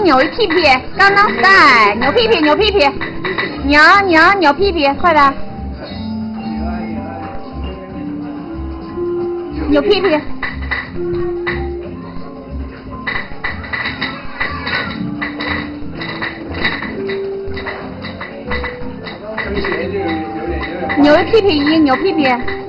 扭一屁屁，刚刚带，扭屁屁，扭屁屁，扭屁屁，快点，扭屁屁。扭屁屁一，扭屁屁。